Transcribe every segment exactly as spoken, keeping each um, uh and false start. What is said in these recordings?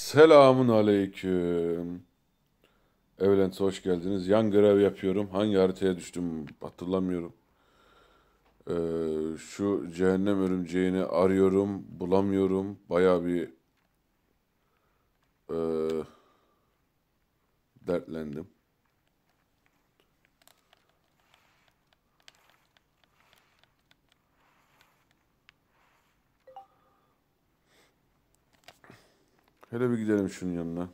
Selamun aleyküm. Evlent hoş geldiniz. Yan görev yapıyorum. Hangi haritaya düştüm hatırlamıyorum. Ee, şu cehennem örümceğini arıyorum, bulamıyorum. Baya bir e, dertlendim. Hele bir gidelim şunun yanına.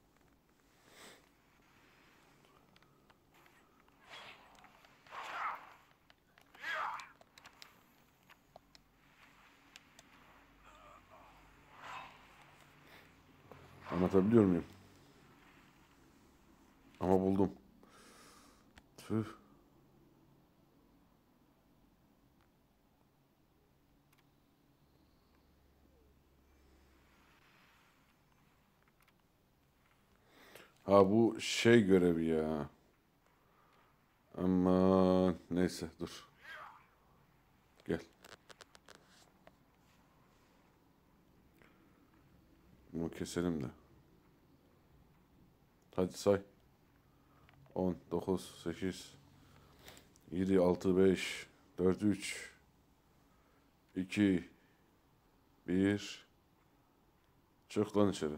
Anlatabiliyor muyum? Ama buldum. Tüh. Ha bu şey görevi ya. Ama neyse dur. Gel. Bunu keselim de. Hadi say. on, dokuz, sekiz, yedi, altı, beş, dört, üç, iki, bir. Çık lan içeri.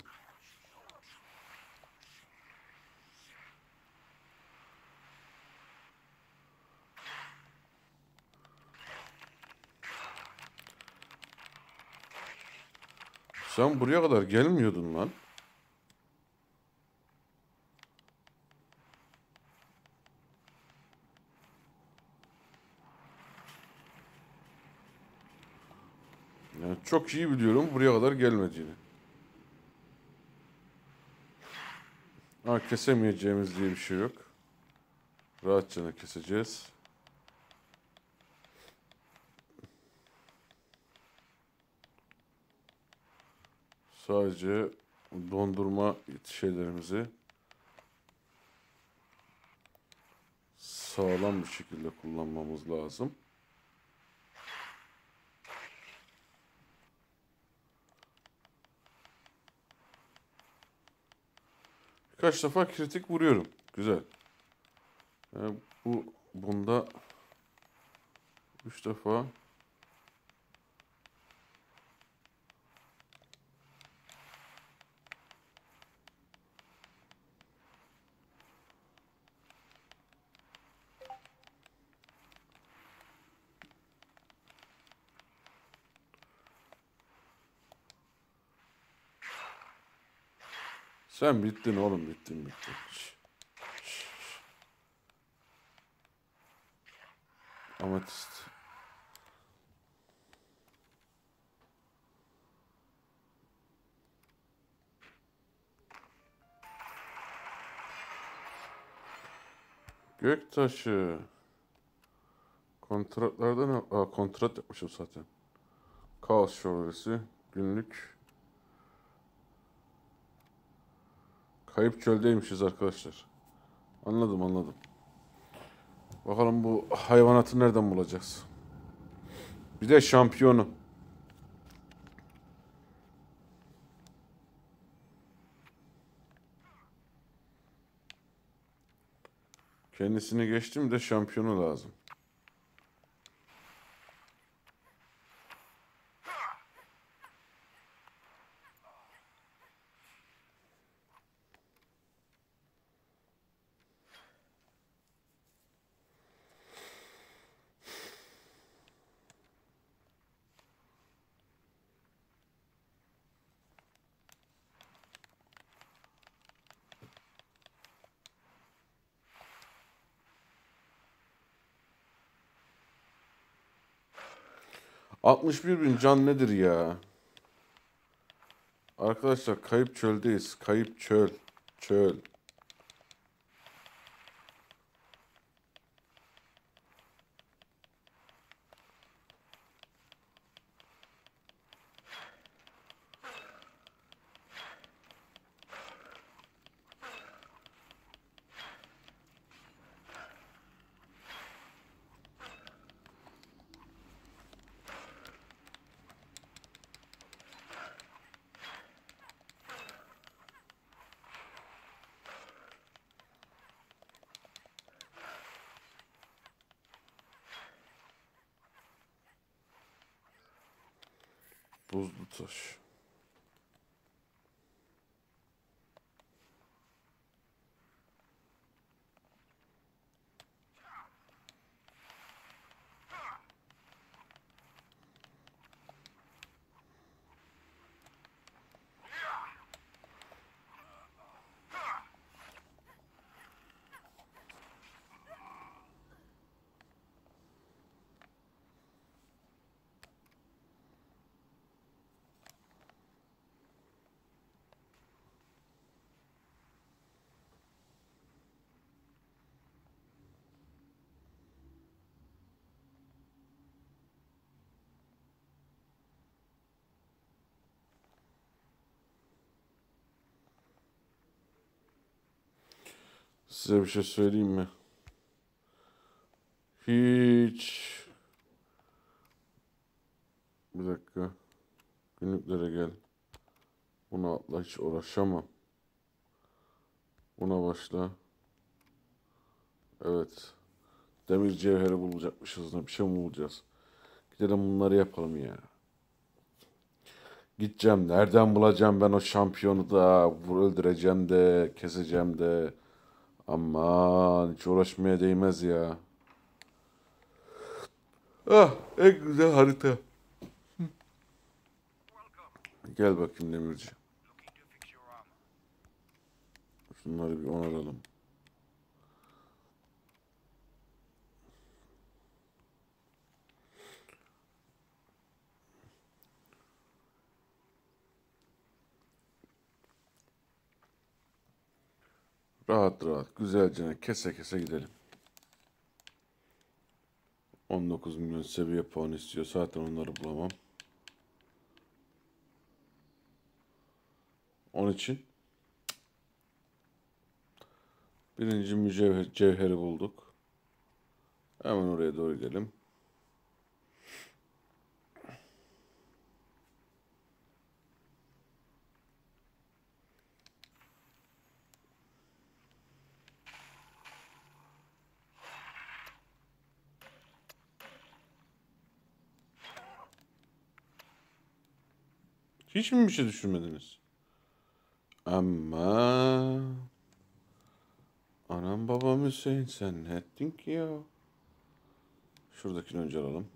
Sen buraya kadar gelmiyordun lan. Yani çok iyi biliyorum buraya kadar gelmediğini. Ha kesemeyeceğimiz diye bir şey yok. Rahatça keseceğiz. Sadece dondurma şeylerimizi sağlam bir şekilde kullanmamız lazım. Birkaç defa kritik vuruyorum. Güzel. Yani bu bunda üç defa sen bittin oğlum bittin bittin. Şş, şş, şş. Amatist. Göktaşı. Kontratlarda ne? Aa, kontrat yapmışım zaten. Kaos şövalyesi. Günlük. Kayıp çöldeymişiz arkadaşlar. Anladım anladım. Bakalım bu hayvanatı nereden bulacağız? Bir de şampiyonu. Kendisini geçtim de şampiyonu lazım. altmış bir bin can nedir ya? Arkadaşlar kayıp çöldeyiz. Kayıp çöl. Çöl. Buzlu taş. Size bir şey söyleyeyim mi? Hiç. Bir dakika. Günlüklere gel. Buna atla, hiç uğraşamam. Buna başla. Evet. Demir cevheri bulacakmışız. Ne bir şey mi bulacağız? Gidelim bunları yapalım ya. Gideceğim. Nereden bulacağım ben o şampiyonu da? Öldüreceğim de, keseceğim de. Aman hiç uğraşmaya değmez ya. Ah, en güzel harita. Gel bakayım Demirci. Şunları bir onaralım. Rahat rahat, güzelce kese kese gidelim. on dokuz milyon seviye puanı istiyor. Zaten onları bulamam. Onun için birinci mücevher, cevheri bulduk. Hemen oraya doğru gidelim. Hiç mi bir şey düşünmediniz? Ama anam babam Hüseyin, sen ne ettin ki ya? Şuradakini önce alalım.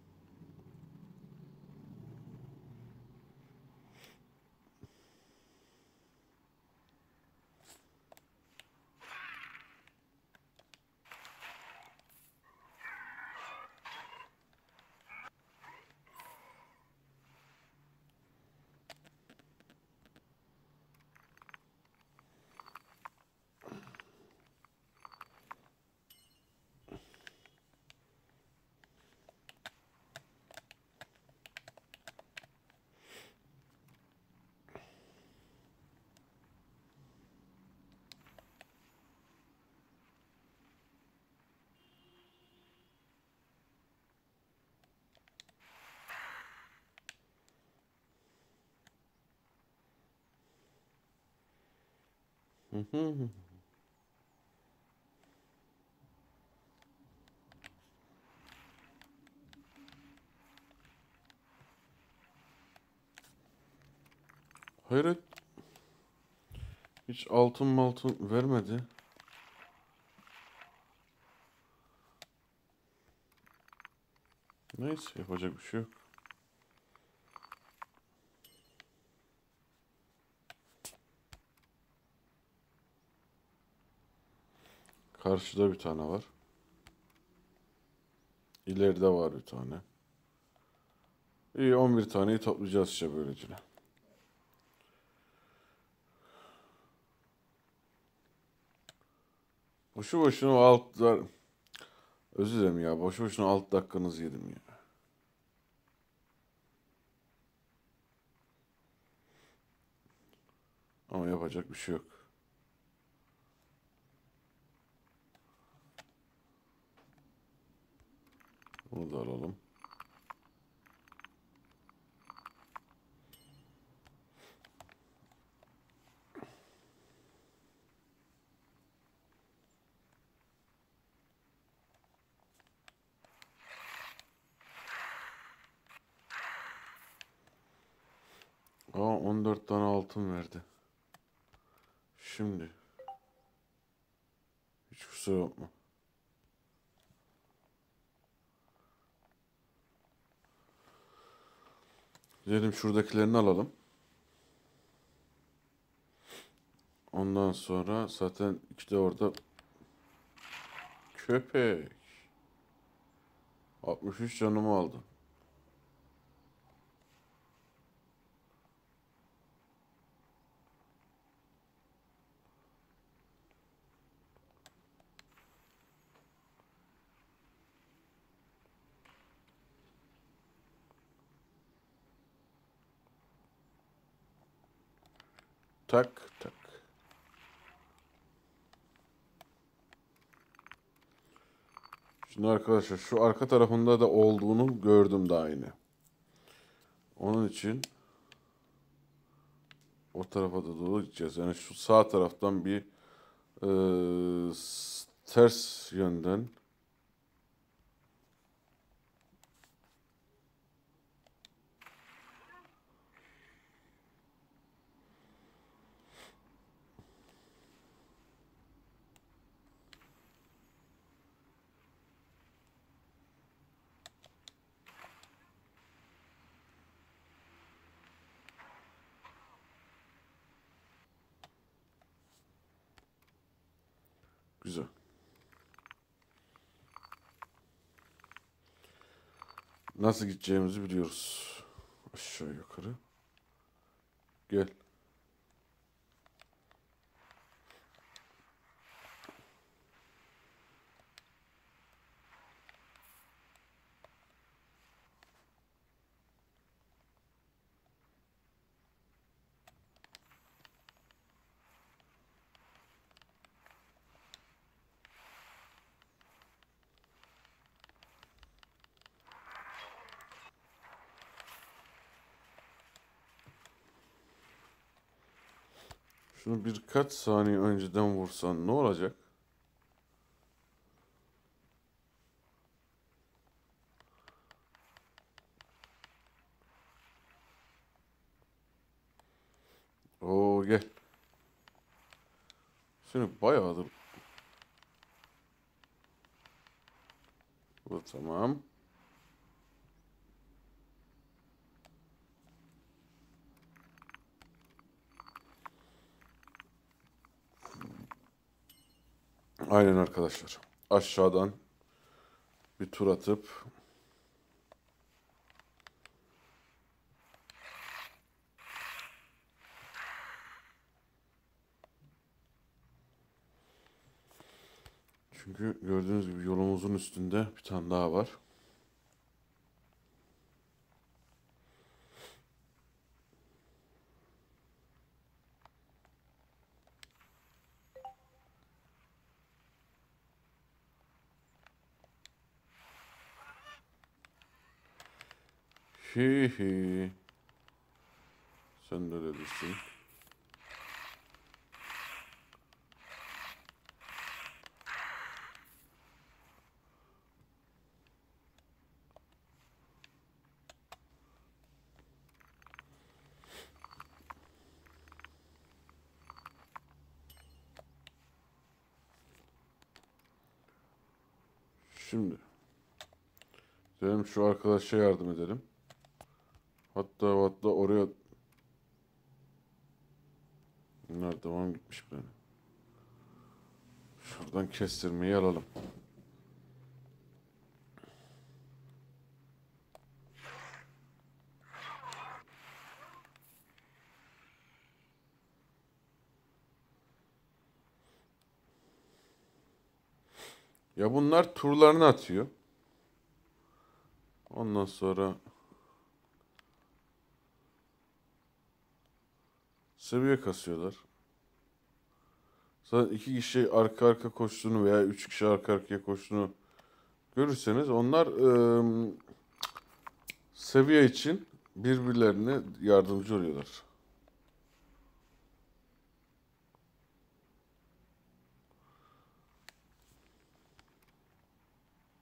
Hı hı. Hayret. Hiç altın maltın vermedi. Neyse, yapacak bir şey yok. Karşıda bir tane var. İleride var bir tane. İyi, on bir taneyi toplayacağız işte böylece. Boşu boşuna o alt... Özür dilerim ya. Boşu boşuna alt dakikanızı yedim ya. Ama yapacak bir şey yok. Bunu da alalım. on dört tane altın verdi. Şimdi. Hiç kusura bakma. Gidelim şuradakilerini alalım. Ondan sonra zaten iki de orada köpek. altmış üç canımı aldı. Tak tak. Şimdi arkadaşlar şu arka tarafında da olduğunu gördüm daha yine. Onun için o tarafa da doğru gideceğiz. Yani şu sağ taraftan bir e, ters yönden güzel. Nasıl gideceğimizi biliyoruz. Aşağı yukarı. Gel. Şunu birkaç saniye önceden vursan ne olacak? Oo gel. Şimdi bayağıdır. Bu tamam. Aynen arkadaşlar. Aşağıdan bir tur atıp çünkü gördüğünüz gibi yolumuzun üstünde bir tane daha var. Hi hi. Sen de öylesin. Şimdi. Dedim şu arkadaşa yardım edelim. Hatta hatta oraya bunlar devam gitmiş benim. Şuradan kestirmeyi alalım. Ya bunlar turlarını atıyor. Ondan sonra seviye kasıyorlar. Zaten iki kişi arka arka koştuğunu veya üç kişi arka arkaya koştuğunu görürseniz onlar ıı, seviye için birbirlerine yardımcı oluyorlar.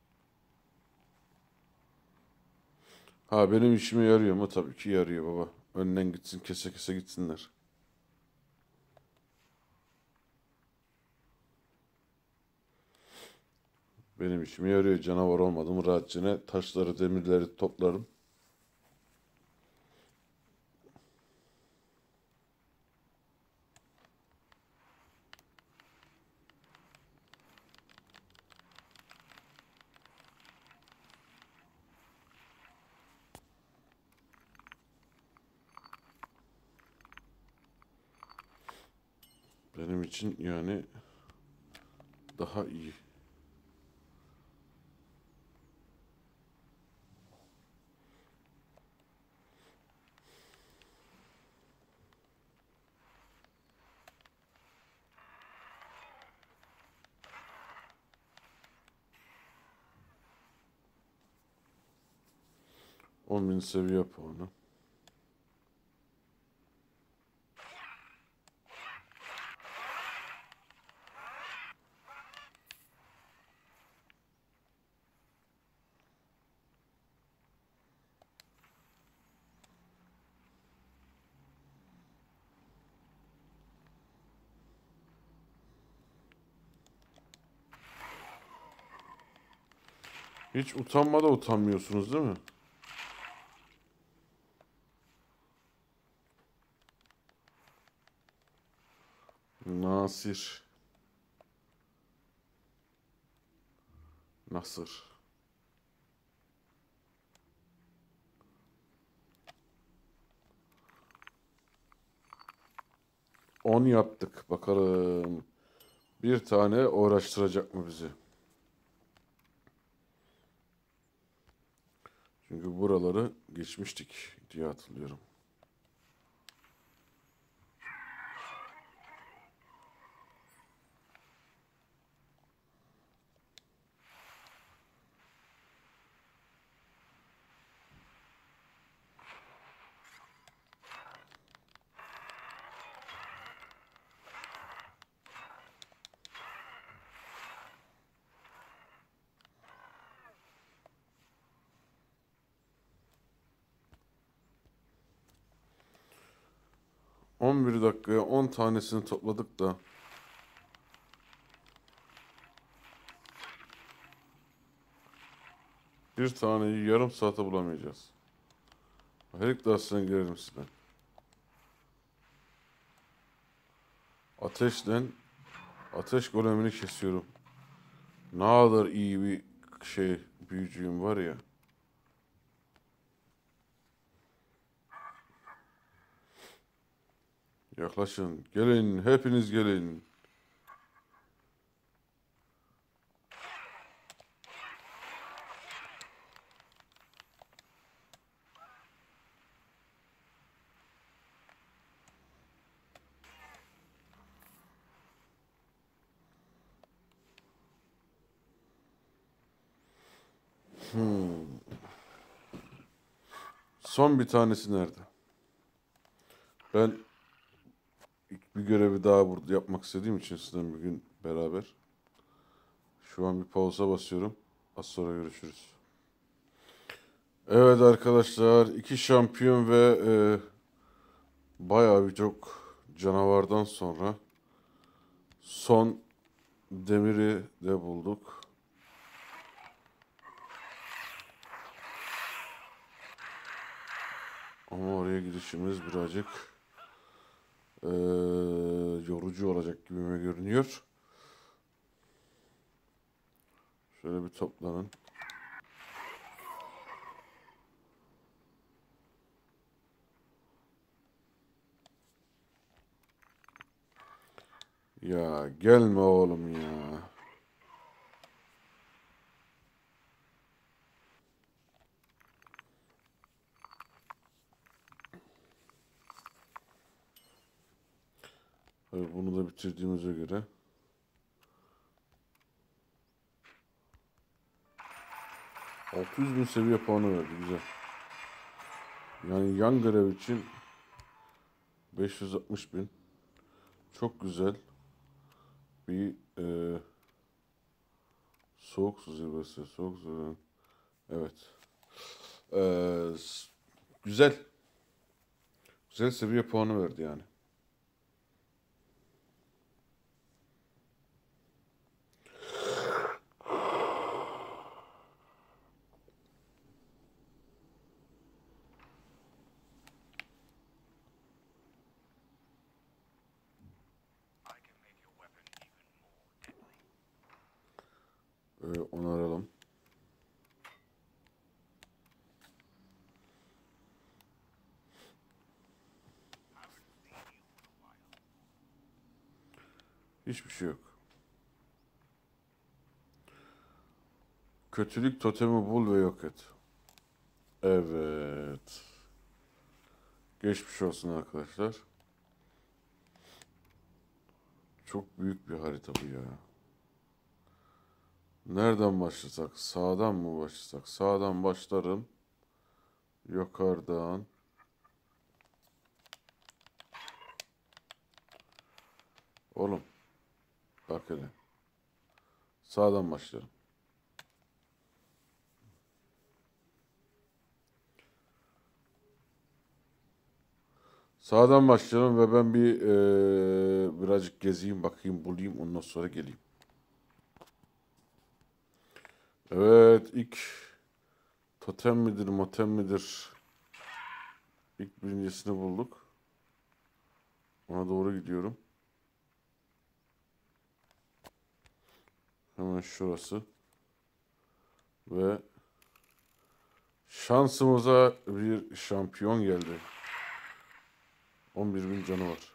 Ha benim işime yarıyor mu? Tabii ki yarıyor baba. Önden gitsin, kese kese gitsinler. Benim işime yarıyor. Canavar olmadım. Rahatça taşları, demirleri toplarım. Benim için yani daha iyi. on bin seviye puanı. Hiç utanmada utanmıyorsunuz değil mi? Nasir. Nasır. on yaptık. Bakalım. Bir tane uğraştıracak mı bizi? Çünkü buraları geçmiştik diye hatırlıyorum. on bir dakikaya on tanesini topladık da bir taneyi yarım saate bulamayacağız. Her iddiasına girerim sizden. Ateşle ateş golemini kesiyorum. Ne kadar iyi bir şey büyücüyüm var ya. Yaklaşın. Gelin. Hepiniz gelin. Hmm. Son bir tanesi nerede? Ben bir görevi daha burada yapmak istediğim için sizden bir gün beraber. Şu an bir pauza basıyorum. Az sonra görüşürüz. Evet arkadaşlar, iki şampiyon ve e, bayağı birçok canavardan sonra son demiri de bulduk. Ama oraya gidişimiz birazcık e, yorucu olacak gibime görünüyor. Şöyle bir toplanın. Ya gelme oğlum ya. Hayır, bunu da bitirdiğimize göre. altı yüz bin seviye puanı verdi, güzel. Yani yan görev için beş yüz altmış bin. Çok güzel bir e, soğuk su zirvesi. Soğuk su. Evet. Ee, güzel. Güzel seviye puanı verdi yani. Ee, onaralım. Hiçbir şey yok. Kötülük totemi bul ve yok et. Evet. Geçmiş olsun arkadaşlar. Çok büyük bir harita bu ya. Nereden başlasak? Sağdan mı başlasak? Sağdan başlarım. Yukarıdan. Oğlum. Bak hele. Sağdan başlarım. Sağdan başlayalım ve ben bir eee, birazcık gezeyim, bakayım, bulayım. Ondan sonra geleyim. Evet, ilk totem midir, motem midir? İlk birincisini bulduk. Ona doğru gidiyorum. Hemen şurası. Ve şansımıza bir şampiyon geldi. on bir bin canı var.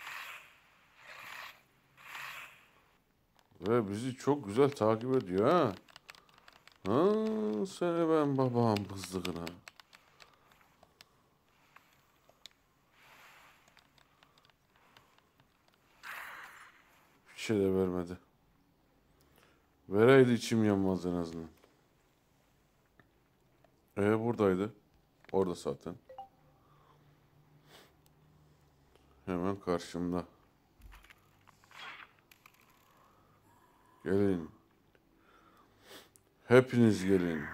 Ve bizi çok güzel takip ediyor ha. Ha, seni ben babam kızdığına. Bir şey de vermedi. Vereydi içim yanmaz en azından. E buradaydı. Orada zaten. Hemen karşımda. Gelin. Hepiniz gelin.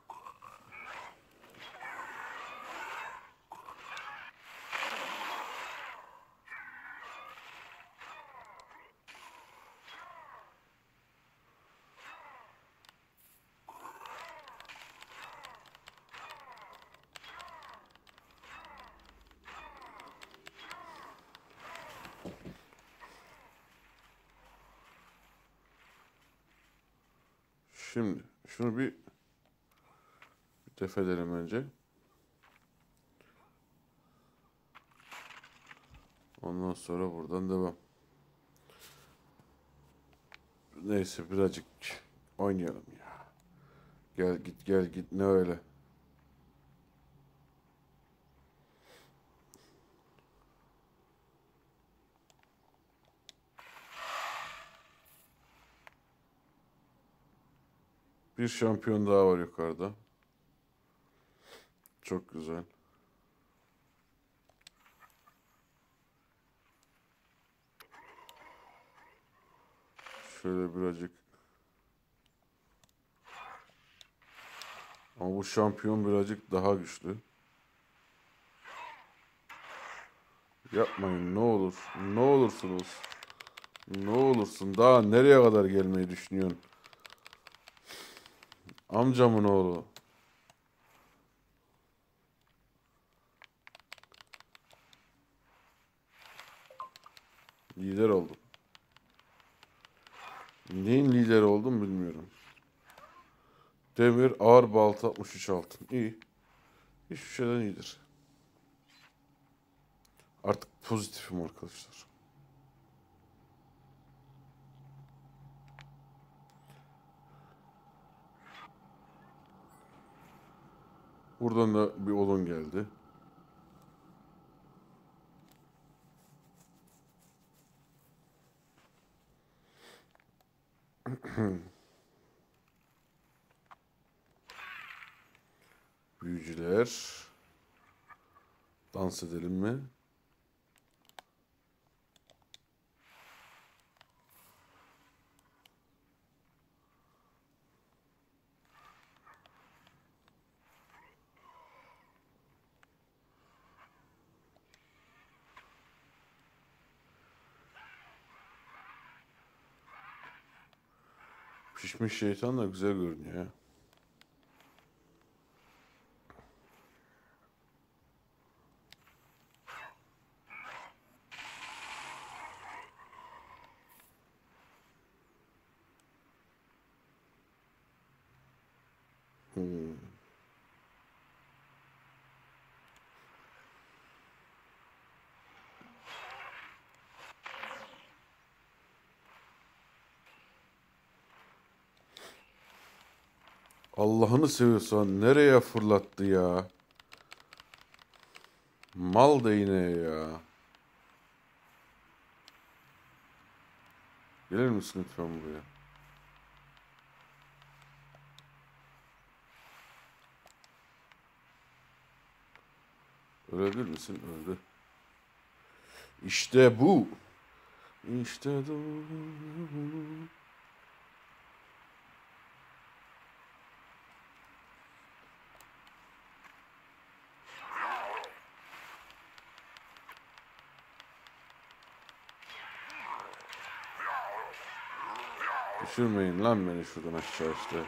Şimdi şunu bir, bir def edelim önce. Ondan sonra buradan devam. Neyse birazcık oynayalım ya. Gel git gel git ne öyle. Bir şampiyon daha var yukarıda. Çok güzel. Şöyle birazcık. Ama bu şampiyon birazcık daha güçlü. Yapmayın ne olur. Ne olursunuz. Ne olursun. Daha nereye kadar gelmeyi düşünüyorsun? Amcamın oğlu. Lider oldum. Neyin lideri oldum bilmiyorum. Demir, ağır balta, altmış üç altın. İyi. Hiçbir şeyden iyidir. Artık pozitifim arkadaşlar. Buradan da bir olun geldi. Büyücüler. Dans edelim mi? Pişmiş şeytan da güzel görünüyor ya. Hmm. Allah'ını seviyorsan nereye fırlattı ya? Mal değneği ya. Gelir misin lütfen buraya? Ölebilir misin? Öldü. İşte bu. İşte bu. Düşürmeyin lan beni şuradan aşağı işte.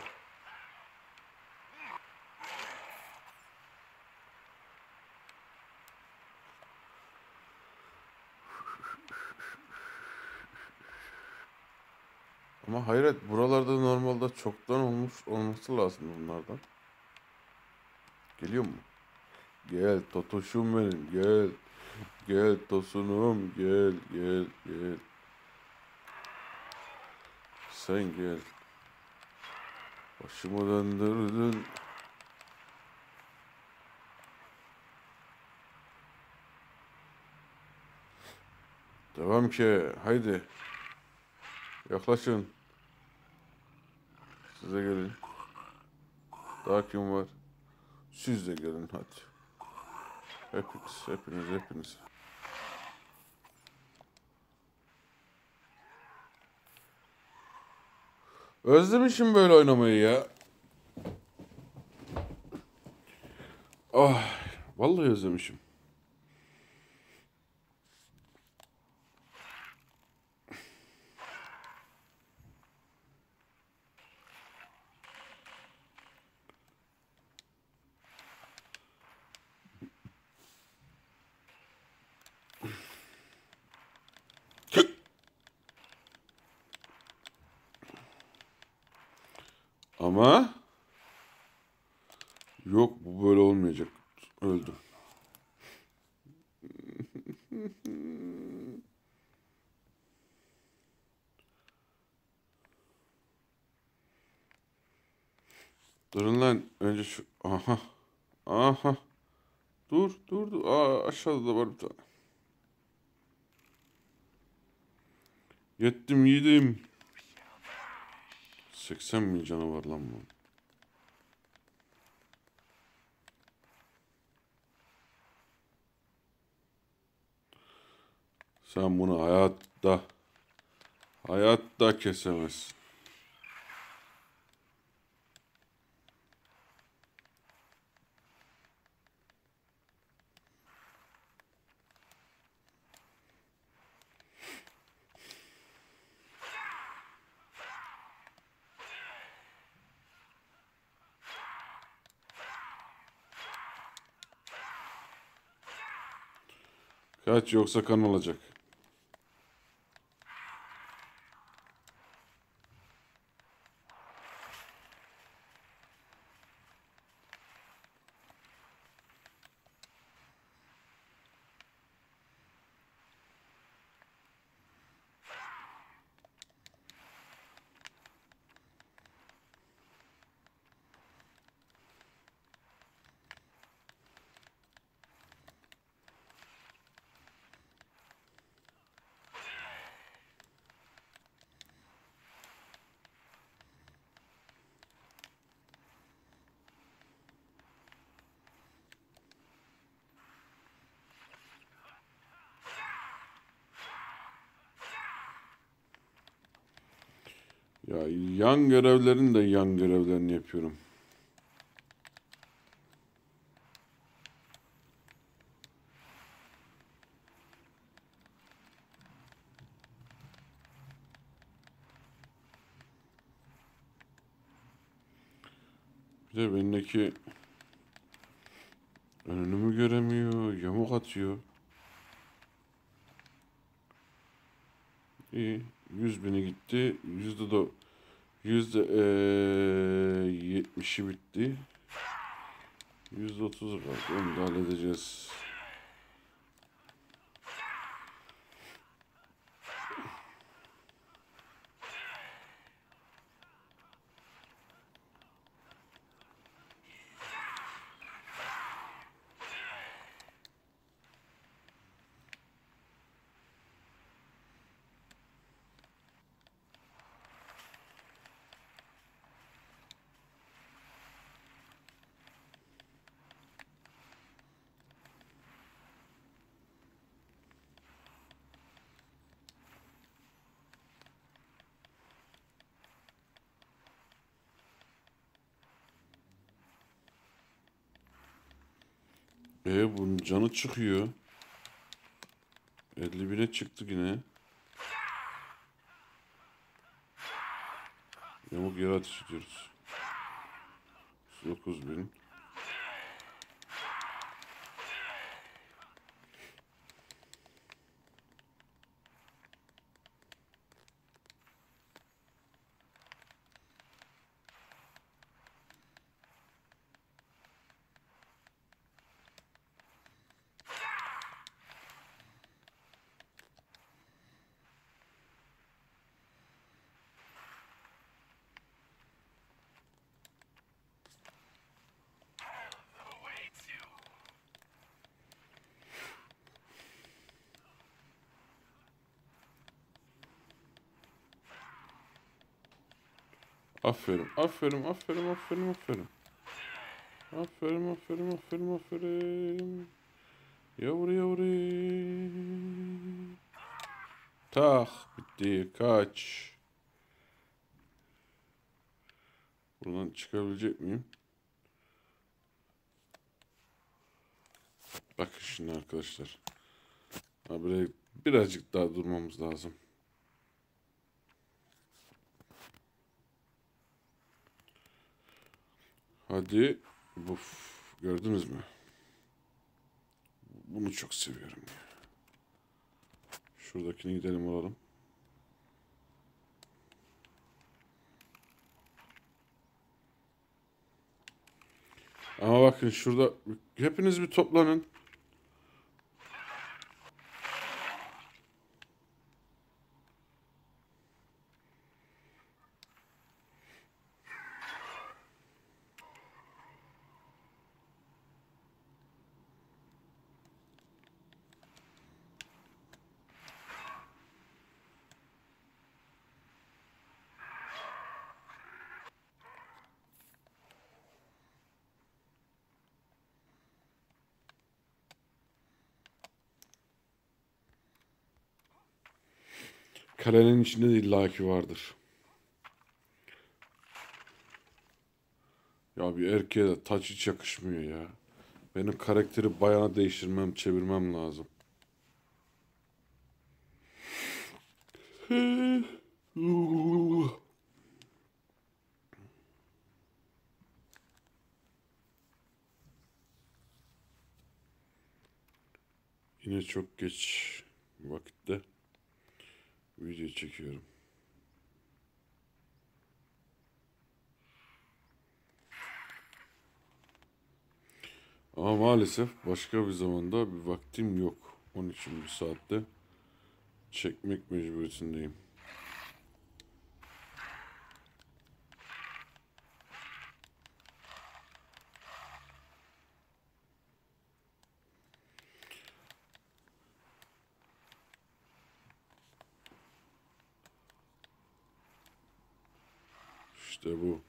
Ama hayret, buralarda normalde çoktan olmuş olması lazım bunlardan. Geliyor mu? Gel Totoşum benim, gel. Gel Tosunum, gel gel gel. Sen gel. Başımı döndürdün. Devam ki, haydi. Yaklaşın. Size gelin. Daha kim var? Siz de gelin hadi. Hepiniz, hepiniz, hepiniz. Özlemişim böyle oynamayı ya. Ah, vallahi özlemişim. Ama yok, bu böyle olmayacak. Öldüm. Durun lan. Önce şu... Aha. Aha. Dur dur dur. Aa, aşağıda da var bir tane. Yettim yedim. seksen bin canı var lan bu. Sen bunu hayatta hayatta kesemezsin. Kaç, yoksa kan olacak. Ya yan görevlerin de yan görevlerini yapıyorum. de benimki önünü mü göremiyor, yamuk atıyor. İyi. yüz bini gitti. Yüzde de yüzde ee, yetmişi bitti. Yüzde otuzu kaldı. Onu da halledeceğiz. E bunun canı çıkıyor. elli bine çıktı yine. Yamuk yere ateş ediyoruz. dokuz bin. Aferin, aferin, aferin, aferin, aferin. Aferin, aferin, aferin, aferin. Yavru yavru. Tak, bitti. Kaç. Buradan çıkabilecek miyim? Bakın şimdi arkadaşlar. Ha, böyle birazcık daha durmamız lazım. Hadi. Buf. Gördünüz mü? Bunu çok seviyorum. Şuradakini gidelim alalım. Ama bakın şurada hepiniz bir toplanın. Kalenin içinde de illaki vardır. Ya bir erkeğe de taç hiç yakışmıyor ya. Benim karakteri bayana değiştirmem, çevirmem lazım. Yine çok geç vakitte video çekiyorum. Ama maalesef başka bir zamanda bir vaktim yok. Onun için bir saatte çekmek mecburiyetindeyim. İşte bu.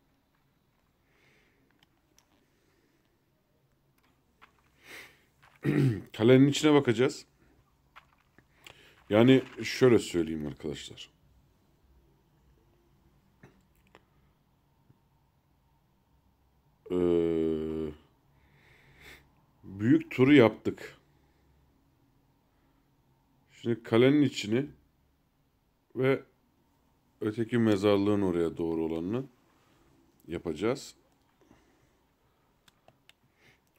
Kalenin içine bakacağız. Yani şöyle söyleyeyim arkadaşlar. Ee, büyük turu yaptık. Şimdi kalenin içini ve öteki mezarlığın oraya doğru olanını yapacağız.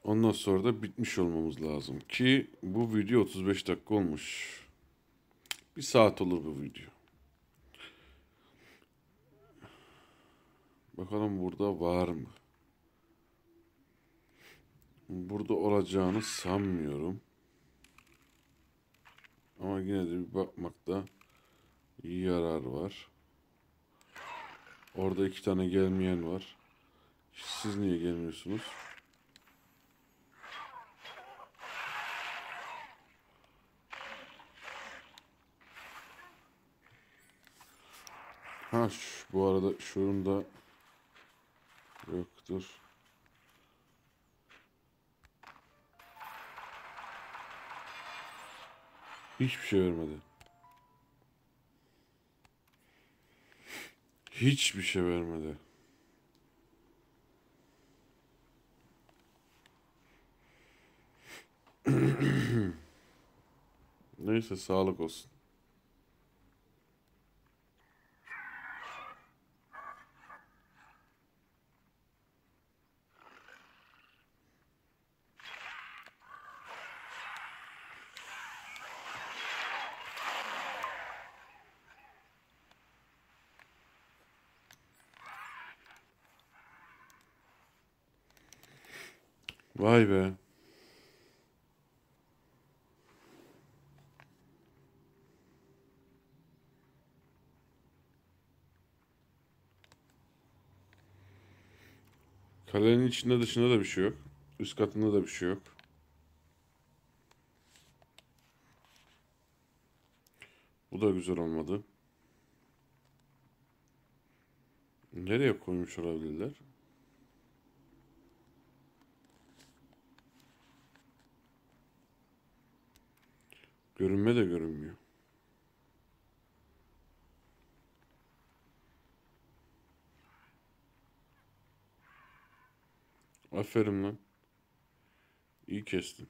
Ondan sonra da bitmiş olmamız lazım ki bu video otuz beş dakika olmuş. Bir saat olur bu video. Bakalım burada var mı? Burada olacağını sanmıyorum. Ama yine de bir bakmakta yarar var. Orada iki tane gelmeyen var. Siz niye gelmiyorsunuz? Ha şu, bu arada şunun da yoktur. Hiçbir şey vermedi. Hiçbir şey vermedi. Neyse sağlık olsun. Vay be. Kalenin içinde dışında da bir şey yok. Üst katında da bir şey yok. Bu da güzel olmadı. Nereye koymuş olabilirler? Görünme de görünmüyor. Aferin lan. İyi kestin.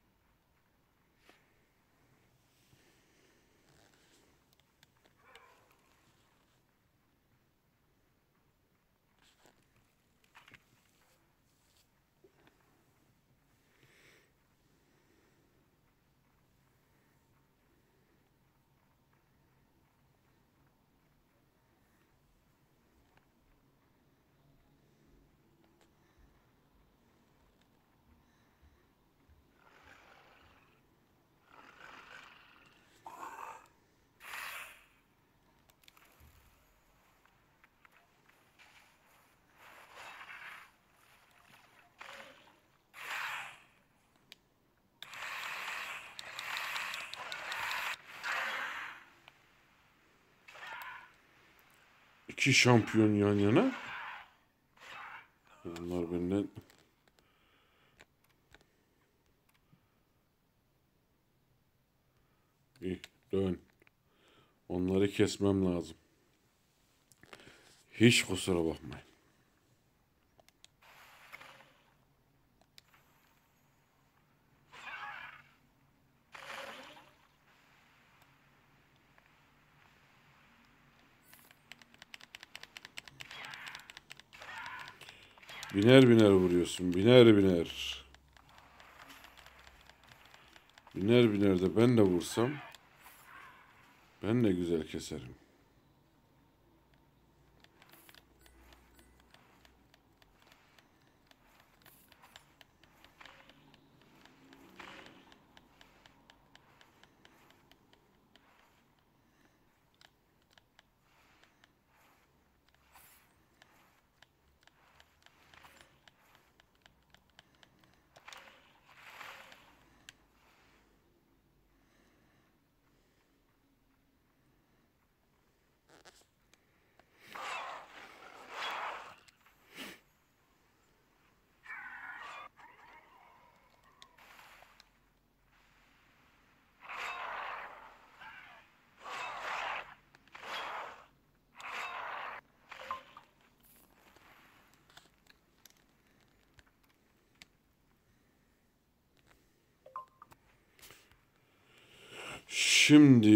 İki şampiyon yan yana. Bunlar benden İyi, dön. Onları kesmem lazım. Hiç kusura bakmayın. Biner biner vuruyorsun. Biner biner. Biner biner de ben de vursam ben de güzel keserim. Şimdi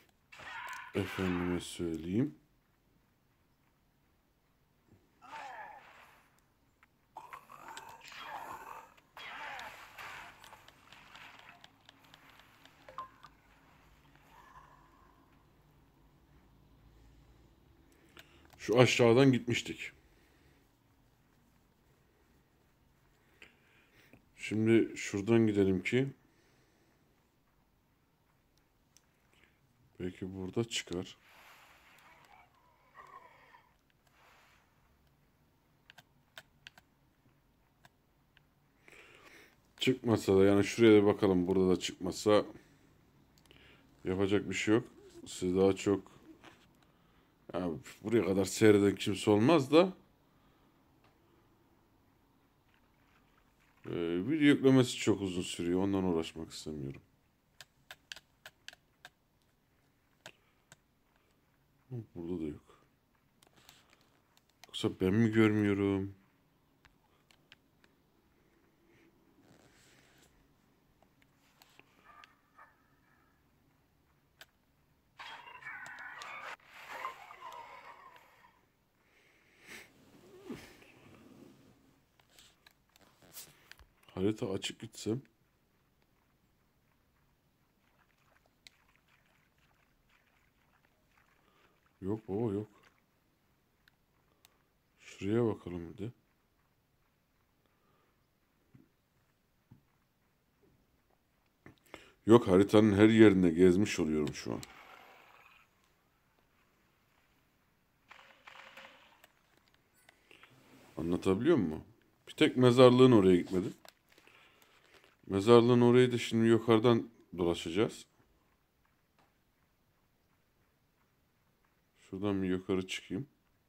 efendime söyleyeyim. Şu aşağıdan gitmiştik. Şimdi şuradan gidelim ki belki burada çıkar. Çıkmasa da yani şuraya da bakalım, burada da çıkmasa yapacak bir şey yok. Siz daha çok yani buraya kadar seyreden kimse olmaz da e, video yüklemesi çok uzun sürüyor. Ondan uğraşmak istemiyorum. Burada da yok. Yoksa ben mi görmüyorum? Harita açık gitsem. Yok baba, yok. Şuraya bakalım bir de. Yok, haritanın her yerinde gezmiş oluyorum şu an. Anlatabiliyor muyum? Bir tek mezarlığın oraya gitmedim. Mezarlığın orayı da şimdi yukarıdan dolaşacağız. Şuradan bir yukarı çıkayım.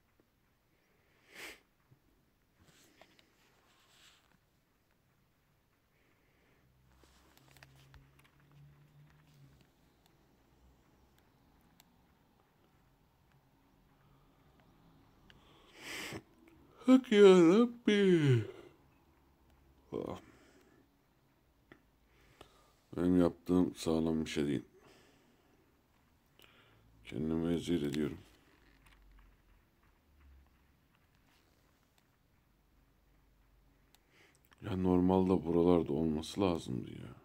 Hak ya Rabbi. Ah, benim yaptığım sağlam bir şey değil. Kendimi eziyet ediyorum. Ya normalde buralarda olması lazımdı ya.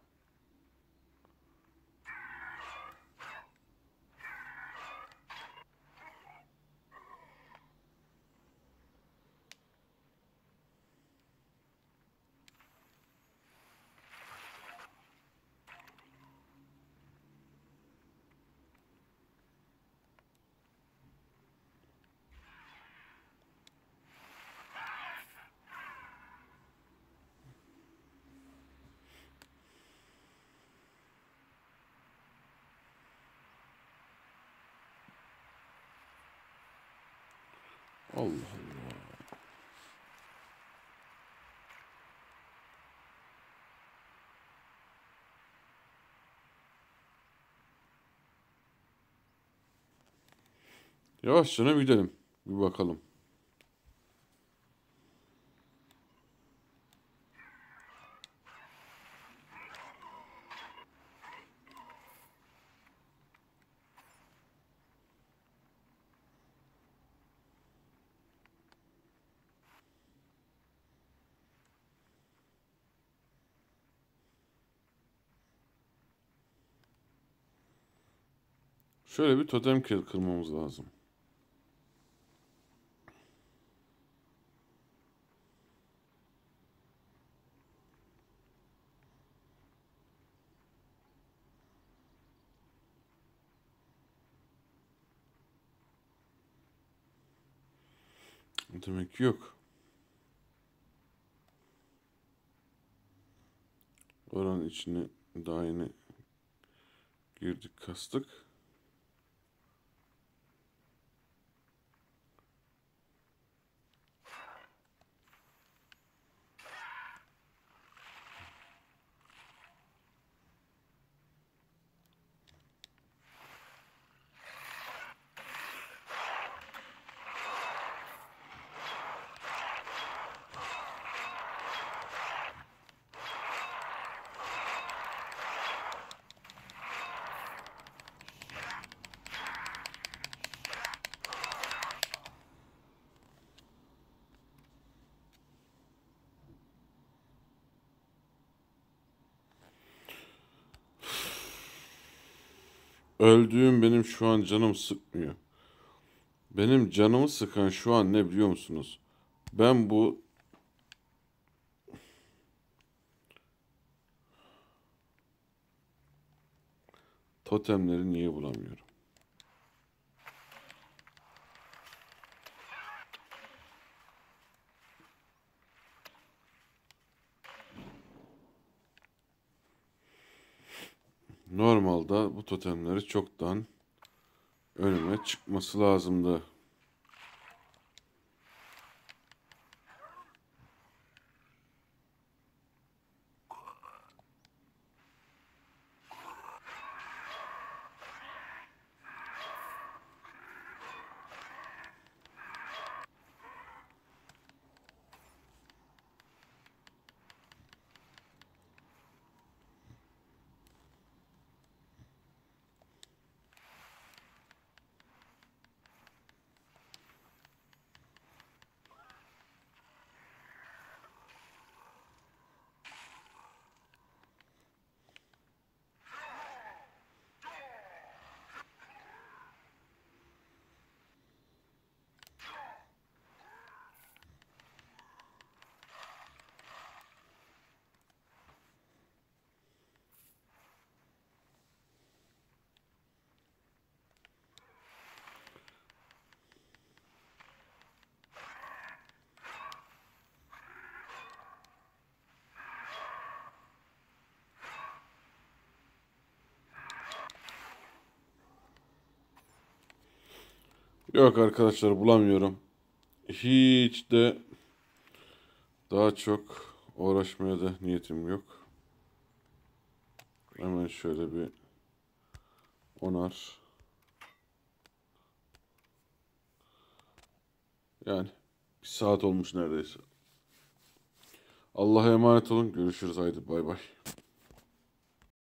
Allah Allah. Yavaşça bir gidelim. Bir bakalım. Şöyle bir totem kır- kırmamız lazım. Demek ki yok. Oranın içine daha yeni girdik, kastık. Öldüğüm benim şu an canım sıkmıyor. Benim canımı sıkan şu an ne biliyor musunuz? Ben bu totemleri niye bulamıyorum? Normalde bu totemleri çoktan önüme çıkması lazımdı. Yok arkadaşlar, bulamıyorum. Hiç de daha çok uğraşmaya da niyetim yok. Hemen şöyle bir onar. Yani bir saat olmuş neredeyse. Allah'a emanet olun. Görüşürüz. Haydi bay bay.